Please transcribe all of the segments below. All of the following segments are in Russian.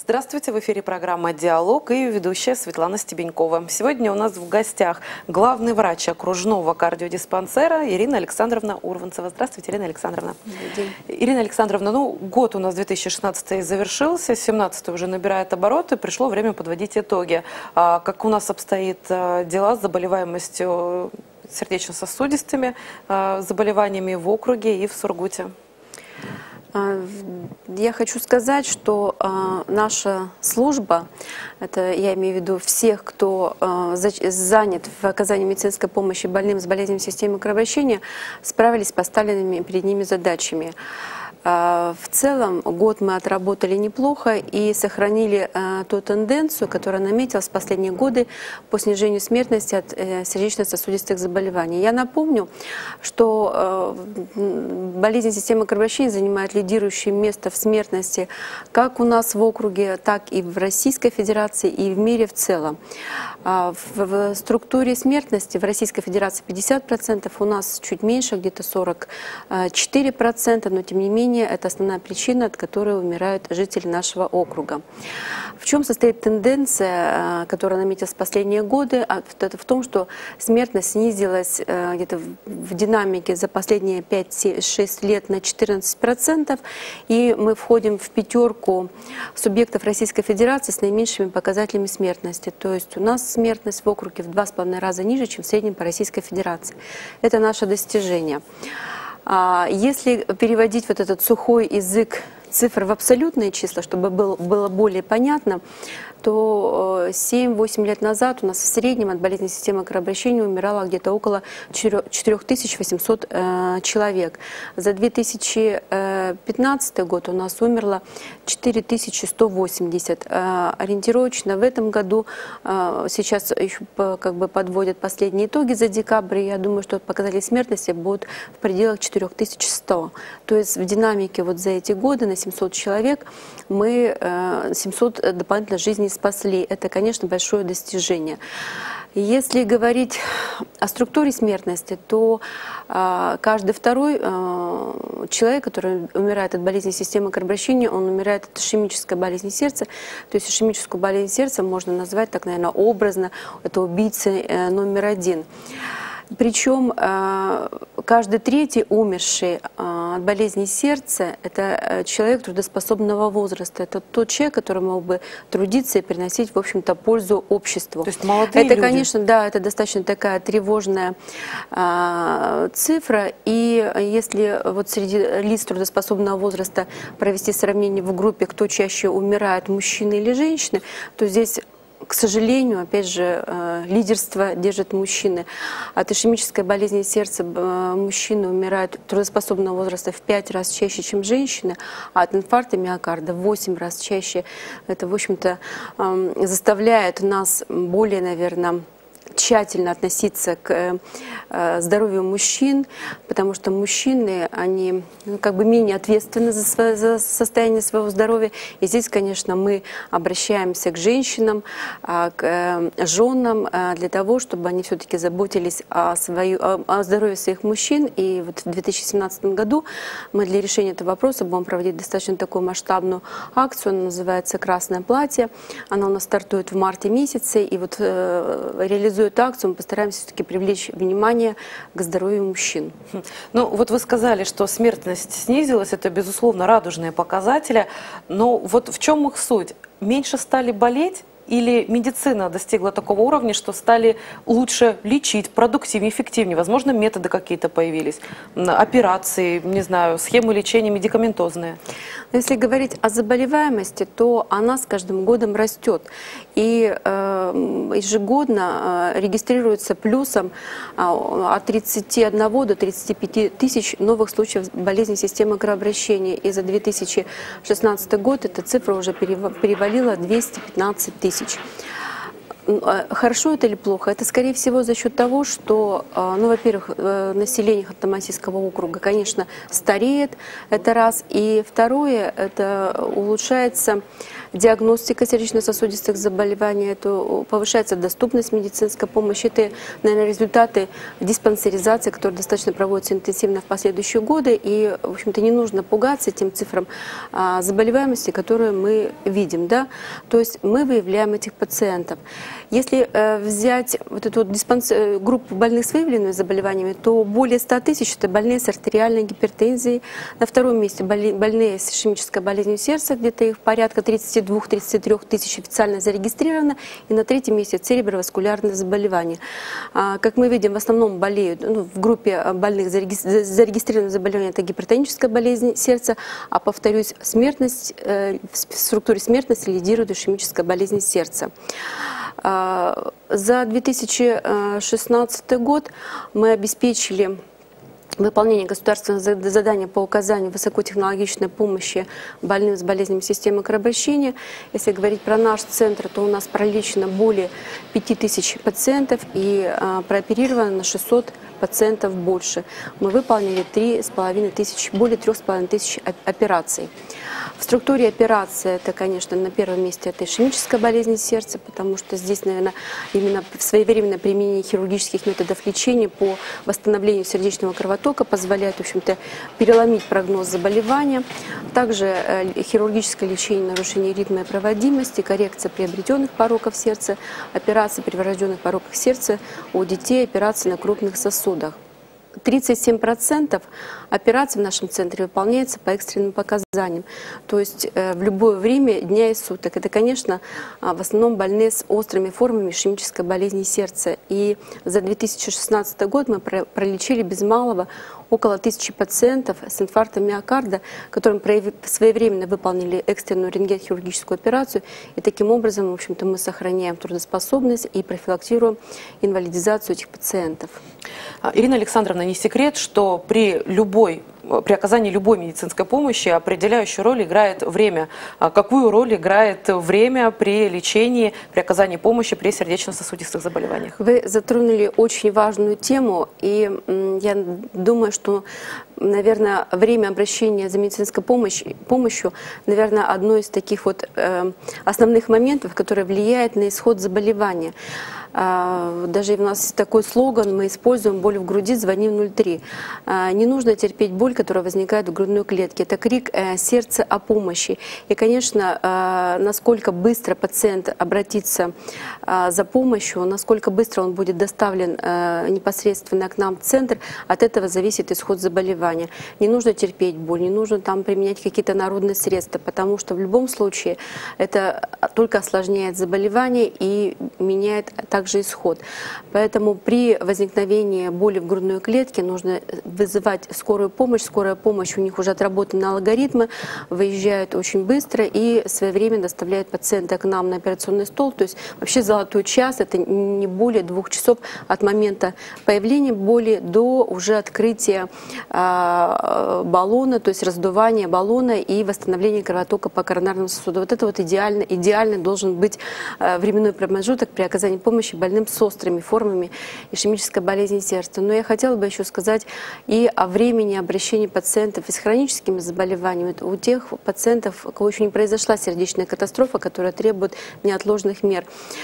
Здравствуйте, в эфире программа «Диалог» и ведущая Светлана Стебенькова. Сегодня у нас в гостях главный врач окружного кардиодиспансера Ирина Александровна Урванцева. Здравствуйте, Ирина Александровна. Добрый день. Ирина Александровна, год у нас 2016 завершился, 2017 уже набирает обороты, пришло время подводить итоги. Как у нас обстоит дела с заболеваемостью сердечно-сосудистыми заболеваниями в округе и в Сургуте? Я хочу сказать, что наша служба, это я имею в виду всех, кто занят в оказании медицинской помощи больным с болезнями системы кровообращения, справились с поставленными перед ними задачами. В целом год мы отработали неплохо и сохранили ту тенденцию, которая наметилась в последние годы по снижению смертности от сердечно-сосудистых заболеваний. Я напомню, что болезнь системы кровообращения занимает лидирующее место в смертности как у нас в округе, так и в Российской Федерации и в мире в целом. В структуре смертности в Российской Федерации 50%, у нас чуть меньше, где-то 44%, но тем не менее это основная причина, от которой умирают жители нашего округа. В чем состоит тенденция, которая наметилась в последние годы? Это в том, что смертность снизилась где-то в динамике за последние 5-6 лет на 14%, и мы входим в пятерку субъектов Российской Федерации с наименьшими показателями смертности. То есть у нас смертность в округе в 2,5 раза ниже, чем в среднем по Российской Федерации. Это наше достижение. Если переводить вот этот сухой язык цифр в абсолютные числа, чтобы было более понятно, то 7-8 лет назад у нас в среднем от болезни системы кровообращения умирало где-то около 4800 человек. За 2015 год у нас умерло 4180. Ориентировочно в этом году, сейчас еще подводят последние итоги за декабрь, я думаю, что показатели смертности будут в пределах 4100. То есть в динамике вот за эти годы на 700 человек мы 700 дополнительно жизней спасли. Это, конечно, большое достижение. Если говорить о структуре смертности, то каждый второй человек, который умирает от болезни системы кровообращения, он умирает от ишемической болезни сердца. То есть ишемическую болезнь сердца можно назвать, так, наверное, образно, это убийца номер один. Причем каждый третий умерший от болезни сердца – это человек трудоспособного возраста. Это тот человек, который мог бы трудиться и приносить, в общем-то, пользу обществу. То есть молодые люди. Конечно, да, это достаточно такая тревожная цифра. И если вот среди лиц трудоспособного возраста провести сравнение в группе, кто чаще умирает, мужчины или женщины, то здесь, к сожалению, опять же, лидерство держат мужчины. От ишемической болезни сердца мужчины умирают трудоспособного возраста в 5 раз чаще, чем женщины, а от инфаркта миокарда в 8 раз чаще. Это, в общем-то, заставляет нас более, наверное, тщательно относиться к здоровью мужчин, потому что мужчины, они менее ответственны за состояние своего здоровья. И здесь, конечно, мы обращаемся к женщинам, к женам для того, чтобы они все-таки заботились о здоровье своих мужчин. И вот в 2017 году мы для решения этого вопроса будем проводить достаточно такую масштабную акцию. Она называется «Красное платье». Она у нас стартует в марте месяце. И вот реализуя эту акцию, мы постараемся все-таки привлечь внимание к здоровью мужчин. Ну, вот вы сказали, что смертность снизилась, это, безусловно, радужные показатели, но вот в чем их суть? Меньше стали болеть? Или медицина достигла такого уровня, что стали лучше лечить, продуктивнее, эффективнее? Возможно, методы какие-то появились, операции, не знаю, схемы лечения медикаментозные? Если говорить о заболеваемости, то она с каждым годом растет. И ежегодно регистрируется плюсом от 31 до 35 тысяч новых случаев болезни системы кровообращения. И за 2016 год эта цифра уже перевалила 215 тысяч. Хорошо это или плохо? Это, скорее всего, за счет того, что, ну, во-первых, население Ханты-Мансийского округа, конечно, стареет, это раз. И второе, это улучшается диагностика сердечно-сосудистых заболеваний, это повышается доступность медицинской помощи. Это, наверное, результаты диспансеризации, которые достаточно проводятся интенсивно в последующие годы. И, в общем-то, не нужно пугаться тем цифрам заболеваемости, которые мы видим. Да? То есть мы выявляем этих пациентов. Если взять вот эту вот группу больных с выявленными заболеваниями, то более 100 тысяч – это больные с артериальной гипертензией. На втором месте больные с ишемической болезнью сердца, где-то их порядка 32-33 тысяч официально зарегистрировано. И на третьем месте цереброваскулярные заболевания. Как мы видим, в основном болеют, ну, в группе больных зарегистрированных заболеваний это гипертоническая болезнь сердца, а, повторюсь, смертность, в структуре смертности лидирует ишемическая болезнь сердца. За 2016 год мы обеспечили выполнение государственного задания по оказанию высокотехнологичной помощи больным с болезнями системы кровообращения. Если говорить про наш центр, то у нас пролечено более 5000 пациентов и прооперировано на 600 пациентов больше. Мы выполнили более 3500 операций. В структуре операции это, конечно, на первом месте это ишемическая болезнь сердца, потому что здесь, наверное, именно своевременное применение хирургических методов лечения по восстановлению сердечного кровотока позволяет, в общем-то, переломить прогноз заболевания. Также хирургическое лечение нарушений ритма и проводимости, коррекция приобретенных пороков сердца, операции при врожденных пороках сердца у детей, операции на крупных сосудах. 37% операций в нашем центре выполняется по экстренным показаниям, то есть в любое время дня и суток. Это, конечно, в основном больные с острыми формами ишемической болезни сердца. И за 2016 год мы пролечили без малого около 1000 пациентов с инфарктом миокарда, которым своевременно выполнили экстренную рентгенхирургическую операцию. И таким образом, в общем-то, мы сохраняем трудоспособность и профилактируем инвалидизацию этих пациентов. Ирина Александровна, не секрет, что при оказании любой медицинской помощи определяющую роль играет время. Какую роль играет время при лечении, при оказании помощи при сердечно-сосудистых заболеваниях? Вы затронули очень важную тему, и я думаю, что, наверное, время обращения за медицинской помощью, наверное, одно из таких вот основных моментов, которое влияет на исход заболевания. Даже у нас такой слоган мы используем: боль в груди, звони в 03. Не нужно терпеть боль, которая возникает в грудной клетке. Это крик сердца о помощи. И, конечно, насколько быстро пациент обратится за помощью, насколько быстро он будет доставлен непосредственно к нам в центр, от этого зависит исход заболевания. Не нужно терпеть боль, не нужно там применять какие-то народные средства, потому что в любом случае это только осложняет заболевание и меняет также исход. Поэтому при возникновении боли в грудной клетке нужно вызывать скорую помощь. Скорая помощь, у них уже отработаны алгоритмы, выезжают очень быстро и своевременно доставляют пациента к нам на операционный стол. То есть вообще золотой час — это не более 2 часов от момента появления боли до уже открытия баллона, то есть раздувания баллона и восстановления кровотока по коронарному сосуду. Вот это вот идеально должен быть временной промежуток при оказании помощи больным с острыми формами ишемической болезни сердца. Но я хотела бы еще сказать и о времени обращения пациентов с хроническими заболеваниями. У тех пациентов, у кого еще не произошла сердечная катастрофа, которая требует неотложных мер.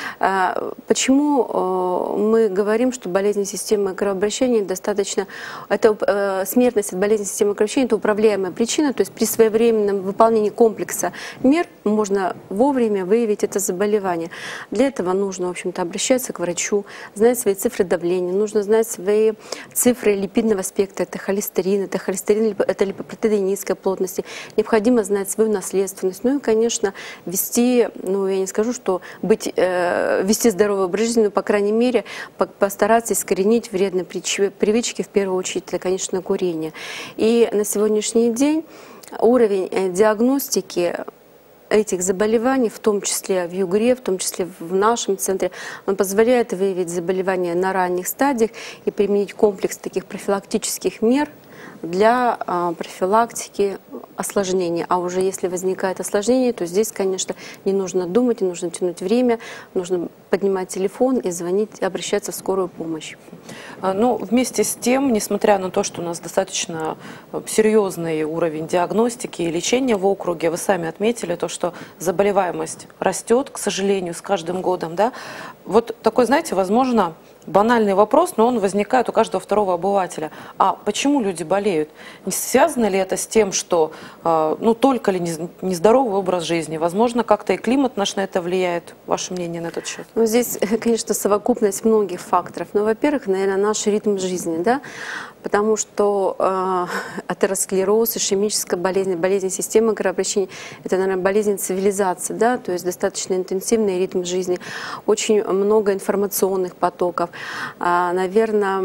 Почему мы говорим, что болезнь системы кровообращения достаточно... Смертность от болезни системы кровообращения — это управляемая причина, то есть при своевременном выполнении комплекса мер можно вовремя выявить это заболевание. Для этого нужно, в общем-то, обращаться к врачу, знать свои цифры давления, нужно знать свои цифры липидного аспекта, это холестерин, это липопротеиды низкой плотности. Необходимо знать свою наследственность. Ну и, конечно, вести, ну я не скажу, что вести здоровый образ жизни, но, по крайней мере, постараться искоренить вредные привычки, в первую очередь, это, конечно, курение. И на сегодняшний день уровень диагностики этих заболеваний, в том числе в ЮГРЕ, в том числе в нашем центре, он позволяет выявить заболевания на ранних стадиях и применить комплекс таких профилактических мер для профилактики осложнений. А уже если возникает осложнение, то здесь, конечно, не нужно думать, не нужно тянуть время, нужно поднимать телефон и звонить, обращаться в скорую помощь. Ну, вместе с тем, несмотря на то, что у нас достаточно серьезный уровень диагностики и лечения в округе, вы сами отметили то, что заболеваемость растет, к сожалению, с каждым годом, да? Вот такой, знаете, возможно, банальный вопрос, но он возникает у каждого второго обывателя. А почему люди болеют? Не связано ли это с тем, что ну, только ли нездоровый образ жизни? Возможно, как-то и климат наш на это влияет. Ваше мнение на этот счет? Ну, здесь, конечно, совокупность многих факторов. Но, во-первых, наверное, наш ритм жизни, да, потому что атеросклероз, ишемическая болезнь, болезнь системы кровообращения – это, наверное, болезнь цивилизации, да, то есть достаточно интенсивный ритм жизни, очень много информационных потоков. Наверное,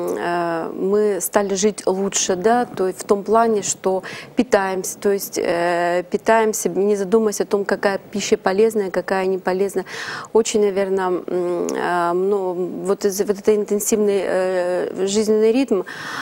мы стали жить лучше, да, то есть в том плане, что питаемся, то есть питаемся, не задумываясь о том, какая пища полезная, какая не полезная. Очень, наверное, вот этот интенсивный жизненный ритм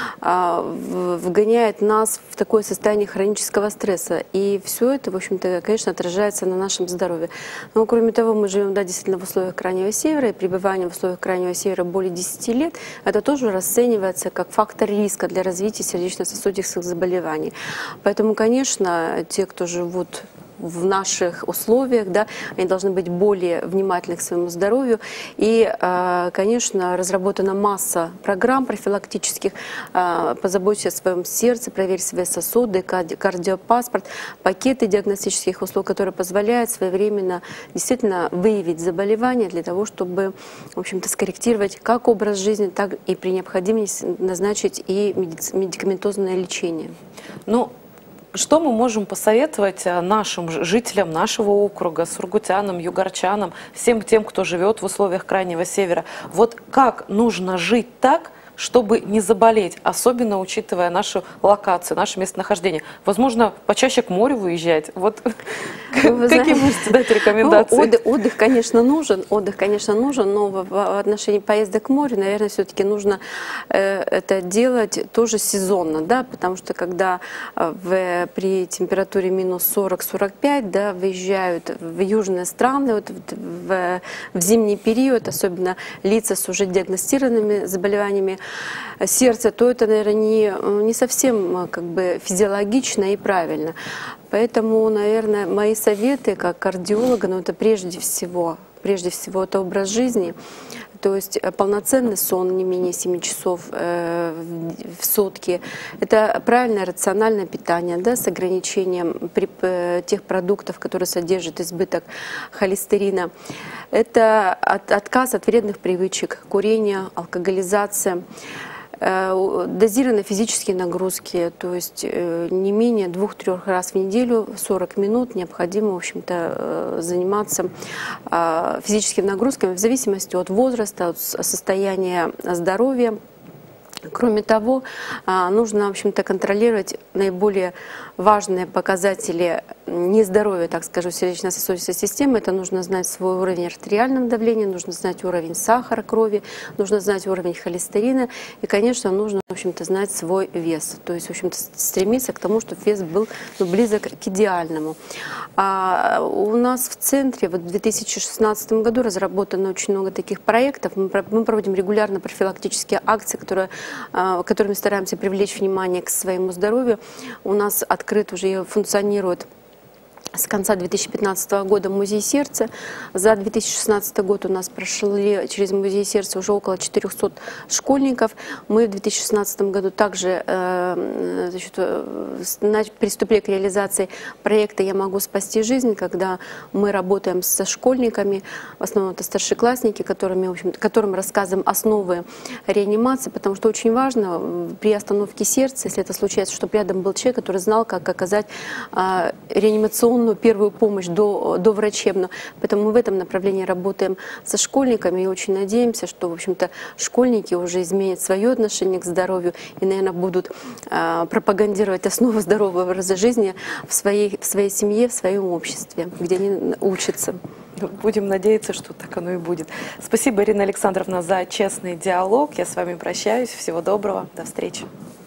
вгоняет нас в такое состояние хронического стресса. И все это, в общем-то, конечно, отражается на нашем здоровье. Но, кроме того, мы живем, да, действительно в условиях Крайнего Севера, и пребывание в условиях Крайнего Севера более 10 лет, это тоже расценивается как фактор риска для развития сердечно-сосудистых заболеваний. Поэтому, конечно, те, кто живут в наших условиях, да, они должны быть более внимательны к своему здоровью. И, конечно, разработана масса программ профилактических. Позаботьтесь о своем сердце, проверьте свои сосуды, кардиопаспорт, пакеты диагностических услуг, которые позволяют своевременно действительно выявить заболевания для того, чтобы, в общем-то, скорректировать как образ жизни, так и при необходимости назначить и медикаментозное лечение. Ну, что мы можем посоветовать нашим жителям нашего округа, сургутянам, югорчанам, всем тем, кто живет в условиях Крайнего Севера? Вот как нужно жить так, чтобы не заболеть, особенно учитывая нашу локацию, наше местонахождение? Возможно, почаще к морю выезжать? Вот какие можете дать рекомендации? Отдых, конечно, нужен, но в отношении поездок к морю, наверное, все-таки нужно это делать тоже сезонно, да, потому что когда при температуре минус 40-45, да, выезжают в южные страны, вот, в зимний период, особенно лица с уже диагностированными заболеваниями сердца, то это, наверное, не совсем как бы физиологично и правильно. Поэтому, наверное, мои советы как кардиолога, ну, это прежде всего это образ жизни, то есть полноценный сон не менее 7 часов в сутки. Это правильное рациональное питание, да, с ограничением тех продуктов, которые содержат избыток холестерина. Это отказ от вредных привычек, курение, алкоголизация. Дозированные физические нагрузки, то есть не менее 2-3 раз в неделю, 40 минут необходимо, в общем-то, заниматься физическими нагрузками в зависимости от возраста, от состояния здоровья. Кроме того, нужно, в общем-то, контролировать наиболее важные показатели нездоровья, так скажу, сердечно-сосудистой системы. Это нужно знать свой уровень артериального давления, нужно знать уровень сахара крови, нужно знать уровень холестерина и, конечно, нужно, в общем-то, знать свой вес. То есть, в общем-то, стремиться к тому, чтобы вес был близок к идеальному. У нас в центре вот в 2016 году разработано очень много таких проектов. Мы проводим регулярно профилактические акции, которыми стараемся привлечь внимание к своему здоровью. У нас открыт уже и функционирует с конца 2015 года музей сердца. За 2016 год у нас прошли через музей сердца уже около 400 школьников. Мы в 2016 году также приступили к реализации проекта «Я могу спасти жизнь», когда мы работаем со школьниками, в основном это старшеклассники, которым рассказываем основы реанимации, потому что очень важно при остановке сердца, если это случается, чтобы рядом был человек, который знал, как оказать реанимационную первую помощь до врачебную. Поэтому мы в этом направлении работаем со школьниками и очень надеемся, что, в общем-то, школьники уже изменят свое отношение к здоровью и, наверное, будут пропагандировать основы здорового образа жизни в своей семье, в своем обществе, где они учатся. Будем надеяться, что так оно и будет. Спасибо, Ирина Александровна, за честный диалог. Я с вами прощаюсь. Всего доброго. До встречи.